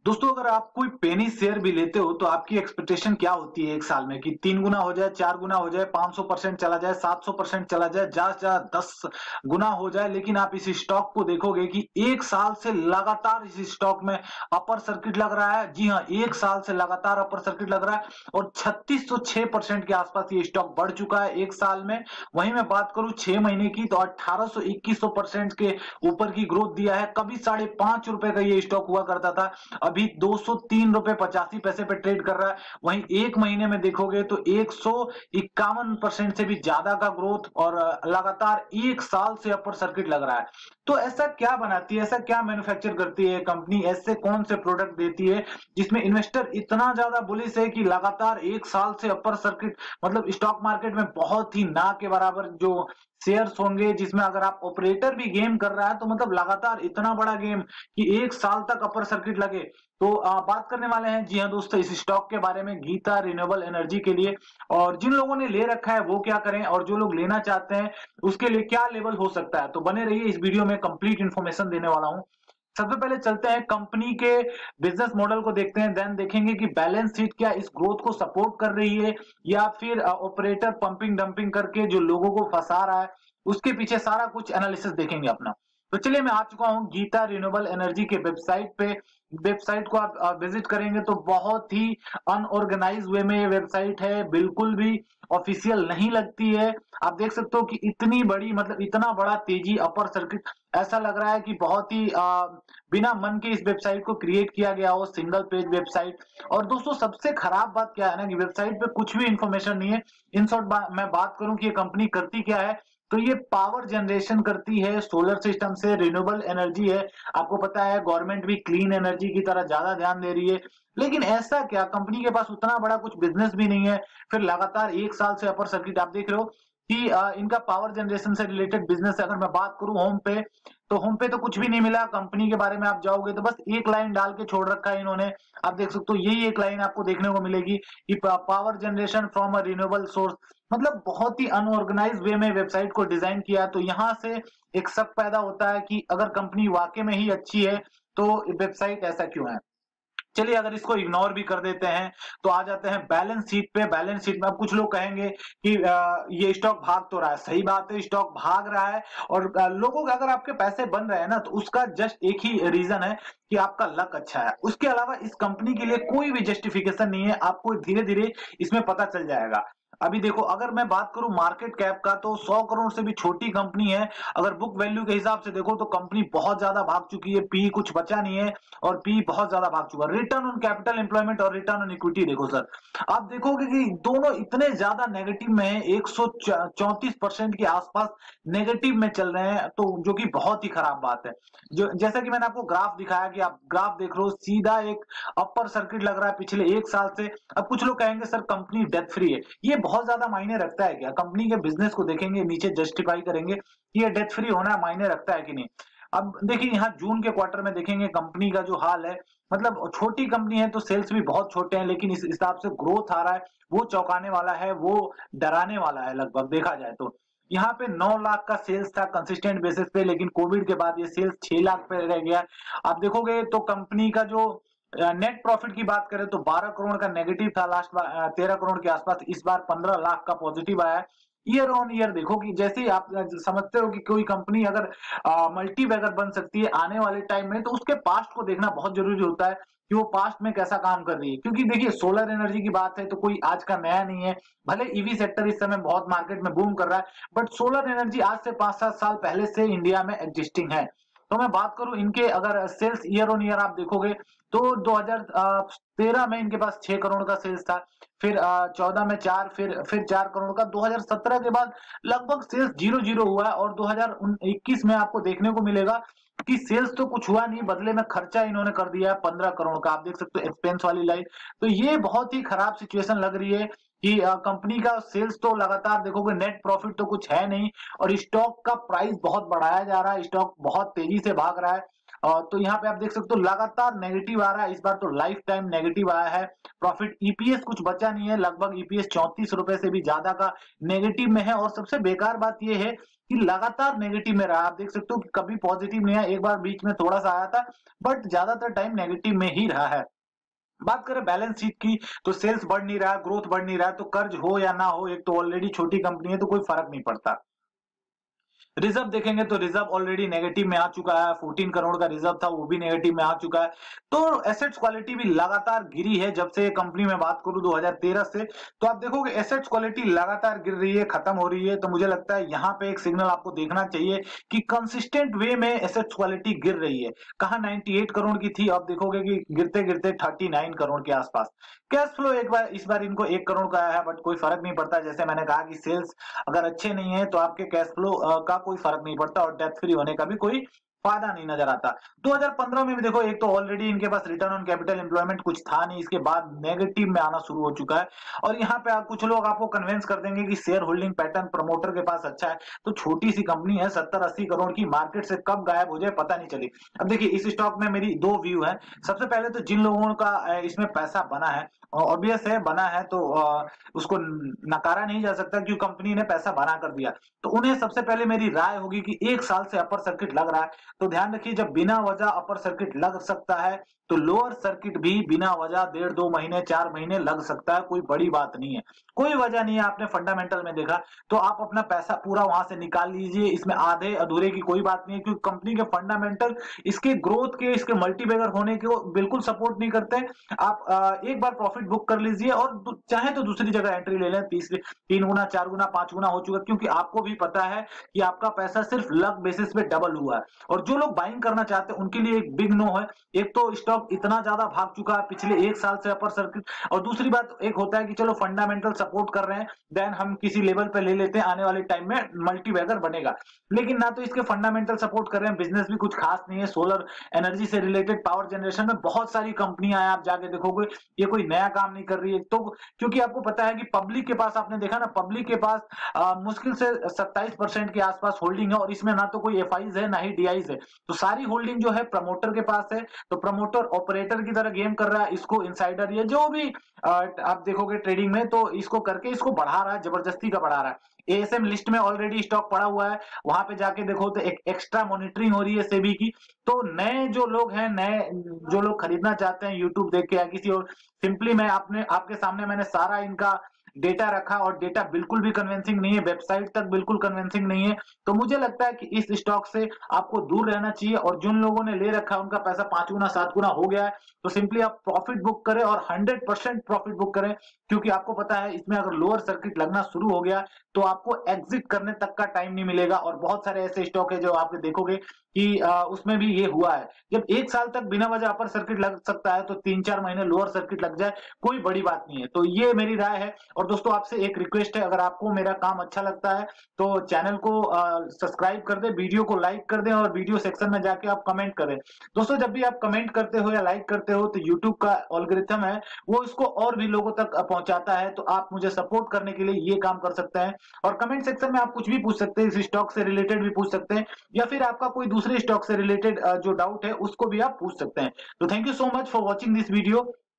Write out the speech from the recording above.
दोस्तों अगर आप कोई पेनी शेयर भी लेते हो तो आपकी एक्सपेक्टेशन क्या होती है एक साल में कि 3 गुना हो जाए, 4 गुना हो जाए, 500% चला जाए, 700% चला जाए, ज्यादा से ज्यादा 10 गुना हो जाए। लेकिन आप इस स्टॉक को देखोगे कि एक साल से लगातार इस स्टॉक में अपर सर्किट लग रहा है। जी हाँ, एक साल से लगातार अपर सर्किट लग रहा है और 3606% के आसपास ये स्टॉक बढ़ चुका है एक साल में। वहीं मैं बात करूं 6 महीने की तो 1800-2100% के ऊपर की ग्रोथ दिया है। कभी ₹5.5 का ये स्टॉक हुआ करता था, अभी ₹203.85 पे ट्रेड कर रहा है। वहीं एक महीने में देखोगे तो 151% से भी ज्यादा का ग्रोथ और लगातार एक साल से अपर सर्किट लग रहा है। तो ऐसा क्या बनाती है, ऐसा क्या मैन्युफैक्चर करती है कंपनी, ऐसे कौन से प्रोडक्ट देती है जिसमें इन्वेस्टर इतना ज्यादा बुलिश है कि लगातार एक साल से अपर सर्किट, मतलब स्टॉक मार्केट में बहुत ही ना के बराबर जो शेयर्स होंगे, जिसमें अगर आप ऑपरेटर भी गेम कर रहा है तो मतलब लगातार इतना बड़ा गेम कि एक साल तक अपर सर्किट लगे। तो बात करने वाले हैं जी हाँ दोस्तों इस स्टॉक के बारे में, गीता रिन्यूएबल एनर्जी के लिए। और जिन लोगों ने ले रखा है वो क्या करें और जो लोग लेना चाहते हैं उसके लिए क्या लेवल हो सकता है। तो बने रहिए, इस वीडियो में कंप्लीट इन्फॉर्मेशन देने वाला हूं। सबसे पहले चलते हैं कंपनी के बिजनेस मॉडल को देखते हैं, देन देखेंगे कि बैलेंस शीट क्या इस ग्रोथ को सपोर्ट कर रही है या फिर ऑपरेटर पंपिंग डंपिंग करके जो लोगों को फंसा रहा है, उसके पीछे सारा कुछ एनालिसिस देखेंगे अपना। तो चलिए मैं आ चुका हूं गीता रिन्यूएबल एनर्जी के वेबसाइट पे। वेबसाइट को आप विजिट करेंगे तो बहुत ही अनऑर्गेनाइज वे में ये वेबसाइट है, बिल्कुल भी ऑफिशियल नहीं लगती है। आप देख सकते हो कि इतनी बड़ी, मतलब इतना बड़ा तेजी अपर सर्किट, ऐसा लग रहा है कि बहुत ही बिना मन के इस वेबसाइट को क्रिएट किया गया हो, सिंगल पेज वेबसाइट। और दोस्तों सबसे खराब बात क्या है ना कि वेबसाइट पे कुछ भी इंफॉर्मेशन नहीं है। इन शॉर्ट मैं बात करूं कि ये कंपनी करती क्या है, तो ये पावर जनरेशन करती है सोलर सिस्टम से, रिन्यूएबल एनर्जी है। आपको पता है गवर्नमेंट भी क्लीन एनर्जी की तरह ज्यादा ध्यान दे रही है। लेकिन ऐसा क्या, कंपनी के पास उतना बड़ा कुछ बिजनेस भी नहीं है, फिर लगातार एक साल से अपर सर्किट। आप देख रहे हो कि इनका पावर जनरेशन से रिलेटेड बिजनेस है। अगर मैं बात करूं होम पे, तो होम पे तो कुछ भी नहीं मिला कंपनी के बारे में। आप जाओगे तो बस एक लाइन डाल के छोड़ रखा है इन्होंने। आप देख सकते हो यही एक लाइन आपको देखने को मिलेगी कि power generation from a renewable source. मतलब बहुत ही अनऑर्गेनाइज वे में वेबसाइट को डिजाइन किया। तो यहां से एक शक पैदा होता है कि अगर कंपनी वाकई में ही अच्छी है तो वेबसाइट ऐसा क्यों है। चलिए अगर इसको इग्नोर भी कर देते हैं तो आ जाते हैं बैलेंस शीट पे। बैलेंस शीट में अब कुछ लोग कहेंगे कि ये स्टॉक भाग तो रहा है, सही बात है स्टॉक भाग रहा है। और लोगों के अगर आपके पैसे बन रहे हैं ना तो उसका जस्ट एक ही रीजन है कि आपका लक अच्छा है। उसके अलावा इस कंपनी के लिए कोई भी जस्टिफिकेशन नहीं है, आपको धीरे धीरे इसमें पता चल जाएगा। अभी देखो अगर मैं बात करूं मार्केट कैप का तो 100 करोड़ से भी छोटी कंपनी है। अगर बुक वैल्यू के हिसाब से देखो तो कंपनी बहुत ज्यादा भाग चुकी है, पी कुछ बचा नहीं है और पी बहुत ज्यादा भाग चुका है। रिटर्न ऑन कैपिटल एम्प्लॉयमेंट और रिटर्न ऑन इक्विटी देखो सर, आप देखोगे कि दोनों इतने ज्यादा नेगेटिव में है, 134% के आसपास नेगेटिव में चल रहे हैं, तो जो कि बहुत ही खराब बात है। जो जैसा कि मैंने आपको ग्राफ दिखाया कि आप ग्राफ देख रहे हो, सीधा एक अपर सर्किट लग रहा है पिछले एक साल से। अब कुछ लोग कहेंगे सर कंपनी डेथ फ्री है, ये बहुत ज्यादा मायने रखता है क्या? कंपनी के बिजनेस को देखेंगे, नीचे जस्टिफाई करेंगे कि ये डेथ फ्री होना मायने रखता है कि नहीं। अब देखिए यहाँ जून के क्वार्टर में देखेंगे कंपनी का जो हाल है, मतलब छोटी कंपनी है तो सेल्स भी बहुत छोटे हैं, लेकिन इस हिसाब से ग्रोथ आ रहा है वो चौंकाने वाला है, वो डराने वाला है लगभग देखा जाए तो। यहाँ पे 9 लाख का सेल्स था कंसिस्टेंट बेसिस पे, लेकिन कोविड के बाद ये सेल्स 6 लाख पे रह गया। आप देखोगे तो कंपनी का जो नेट प्रॉफिट की बात करें तो 12 करोड़ का नेगेटिव था लास्ट बार, 13 करोड़ के आसपास, इस बार 15 लाख का पॉजिटिव आया है। ईयर ऑन ईयर देखो कि जैसे ही आप समझते हो कि कोई कंपनी अगर मल्टी बैगर बन सकती है आने वाले टाइम में, तो उसके पास्ट को देखना बहुत जरूरी होता है कि वो पास्ट में कैसा काम कर रही है। क्योंकि देखिए सोलर एनर्जी की बात है तो कोई आज का नया नहीं है, भले ईवी सेक्टर इस समय बहुत मार्केट में बूम कर रहा है, बट सोलर एनर्जी आज से 5-7 साल पहले से इंडिया में एग्जिस्टिंग है। तो मैं बात करूं इनके अगर सेल्स ईयर ऑन ईयर आप देखोगे तो 2013 में इनके पास 6 करोड़ का सेल्स था, फिर 14 में 4, फिर 4 करोड़ का, 2017 के बाद लगभग सेल्स जीरो जीरो हुआ है। और 2021 में आपको देखने को मिलेगा कि सेल्स तो कुछ हुआ नहीं, बदले में खर्चा इन्होंने कर दिया है 15 करोड़ का। आप देख सकते हो एक्सपेंस वाली लाइन। तो ये बहुत ही खराब सिचुएशन लग रही है कि कंपनी का सेल्स तो लगातार देखोगे, नेट प्रॉफिट तो कुछ है नहीं, और स्टॉक का प्राइस बहुत बढ़ाया जा रहा है, स्टॉक बहुत तेजी से भाग रहा है। तो यहाँ पे आप देख सकते हो लगातार नेगेटिव आ रहा है, इस बार तो लाइफ टाइम नेगेटिव आया है। प्रॉफिट ईपीएस कुछ बचा नहीं है, लगभग ईपीएस 34 रुपए से भी ज्यादा का नेगेटिव में है। और सबसे बेकार बात यह है कि लगातार नेगेटिव में रहा। आप देख सकते हो कि कभी पॉजिटिव नहीं है, एक बार बीच में थोड़ा सा आया था, बट ज्यादातर टाइम नेगेटिव में ही रहा है। बात करें बैलेंस शीट की, तो सेल्स बढ़ नहीं रहा, ग्रोथ बढ़ नहीं रहा, तो कर्ज हो या ना हो, एक तो ऑलरेडी छोटी कंपनी है तो कोई फर्क नहीं पड़ता। रिजर्व देखेंगे तो रिजर्व ऑलरेडी नेगेटिव में आ चुका है, 14 करोड़ का रिजर्व था वो भी नेगेटिव में आ चुका है। तो एसेट्स क्वालिटी भी लगातार गिरी है जब से कंपनी में बात करूं 2013 से। तो आप देखोगे एसेट्स क्वालिटी लगातार गिर रही है, खत्म हो रही है। तो मुझे लगता है यहाँ पे एक सिग्नल आपको देखना चाहिए कि कंसिस्टेंट वे में एसेट्स क्वालिटी गिर रही है। कहा 98 करोड़ की थी, अब देखोगे कि गिरते गिरते 39 करोड़ के आसपास। कैश फ्लो एक बार इस बार इनको 1 करोड़ का आया है, बट कोई फर्क नहीं पड़ता। जैसे मैंने कहा कि सेल्स अगर अच्छे नहीं है तो आपके कैश फ्लो का कोई फर्क नहीं पड़ता और डेट फ्री होने का भी कोई फायदा नहीं नजर आता। 2015 में भी देखो, एक तो ऑलरेडी इनके पास रिटर्न ऑन कैपिटल एम्प्लॉयमेंट कुछ था नहीं, इसके बाद नेगेटिव में आना शुरू हो चुका है। और यहाँ पे आप कुछ लोग आपको कन्विंस कर देंगे कि शेयर होल्डिंग पैटर्न प्रमोटर के पास अच्छा है। तो छोटी सी कंपनी है, 70-80 करोड़ की, मार्केट से कब गायब हो जाए पता नहीं चली। अब देखिए इस स्टॉक में मेरी दो व्यू है। सबसे पहले तो जिन लोगों का इसमें पैसा बना है, ऑब्वियस है बना है, तो उसको नकारा नहीं जा सकता क्योंकि कंपनी ने पैसा बना कर दिया। तो उन्हें सबसे पहले मेरी राय होगी कि 1 साल से अपर सर्किट लग रहा है, तो ध्यान रखिए जब बिना वजह अपर सर्किट लग सकता है तो लोअर सर्किट भी बिना वजह 1.5-2 महीने 4 महीने लग सकता है, कोई बड़ी बात नहीं है, कोई वजह नहीं है। आपने फंडामेंटल में देखा, तो आप अपना पैसा पूरा वहां से निकाल लीजिए, इसमें आधे अधूरे की कोई बात नहीं है, क्योंकि कंपनी के फंडामेंटल इसके ग्रोथ के, इसके मल्टीबैगर होने के बिल्कुल सपोर्ट नहीं करते। आप एक बार प्रॉफिट बुक कर लीजिए और चाहे तो दूसरी जगह एंट्री ले लें, तीसरी 3 गुना 4 गुना 5 गुना हो चुका, क्योंकि आपको भी पता है कि आपका पैसा सिर्फ लक बेसिस पे डबल हुआ है। और जो लोग बाइंग करना चाहते हैं उनके लिए एक बिग नो है। एक तो स्टॉक इतना ज्यादा भाग चुका है पिछले 1 साल से अपर सर्किट, और दूसरी बात एक होता है कि चलो फंडामेंटल सपोर्ट कर रहे हैं, देन हम किसी लेवल पे ले लेते हैं, आने वाले टाइम में मल्टीबैगर बनेगा। लेकिन ना तो इसके फंडामेंटल सपोर्ट कर रहे हैं, बिजनेस भी कुछ खास नहीं है। सोलर एनर्जी से रिलेटेड पावर जनरेशन में बहुत सारी कंपनियां हैं, आप जाके देखोगे ये कोई नया काम नहीं कर रही है। तो क्योंकि आपको पता है कि पब्लिक के पास, आपने देखा ना, पब्लिक के पास मुश्किल से 27% के आसपास होल्डिंग है, और इसमें ना तो कोई एफआईज है ना ही डीआईज है। तो सारी होल्डिंग जो है प्रमोटर के पास है। तो प्रमोटर ऑपरेटर की तरह गेम कर रहा है, इसको इनसाइडर या जो भी आप देखोगे ट्रेडिंग में, तो इसको करके इसको बढ़ा रहा है, जबरदस्ती का बढ़ा रहा है। एएसएम लिस्ट में ऑलरेडी स्टॉक पड़ा हुआ है, वहां पे जाके देखो तो एक एक्स्ट्रा मॉनिटरिंग हो रही है सेबी की। तो नए जो लोग हैं, नए जो लोग खरीदना चाहते हैं यूट्यूब देख के या किसी और, सिंपली मैं आपके सामने मैंने सारा इनका डेटा रखा, और डेटा बिल्कुल भी कन्विंसिंग नहीं है, वेबसाइट तक बिल्कुल कन्विंसिंग नहीं है। तो मुझे लगता है कि इस स्टॉक से आपको दूर रहना चाहिए। और जिन लोगों ने ले रखा है उनका पैसा 5 गुना 7 गुना हो गया है, तो सिंपली आप प्रॉफिट बुक करें और 100% प्रॉफिट बुक करें, क्योंकि आपको पता है इसमें अगर लोअर सर्किट लगना शुरू हो गया तो आपको एग्जिट करने तक का टाइम नहीं मिलेगा। और बहुत सारे ऐसे स्टॉक है जो आप देखोगे कि उसमें भी ये हुआ है, जब 1 साल तक बिना वजह अपर सर्किट लग सकता है तो 3-4 महीने लोअर सर्किट लग जाए, कोई बड़ी बात नहीं है। तो ये मेरी राय है। और दोस्तों आपसे एक रिक्वेस्ट है, अगर आपको मेरा काम अच्छा लगता है तो चैनल को सब्सक्राइब कर दे, वीडियो को लाइक कर दें, और वीडियो सेक्शन में जाके आप कमेंट करें। दोस्तों जब भी आप कमेंट करते हो या लाइक करते हो तो यूट्यूब का एल्गोरिथम है वो इसको और भी लोगों तक पहुंचाता है। तो आप मुझे सपोर्ट करने के लिए ये काम कर सकते हैं, और कमेंट सेक्शन में आप कुछ भी पूछ सकते हैं, इस स्टॉक से रिलेटेड भी पूछ सकते हैं, या फिर आपका कोई दूसरे स्टॉक से रिलेटेड जो डाउट है उसको भी आप पूछ सकते हैं। तो thank you so much for watching this video.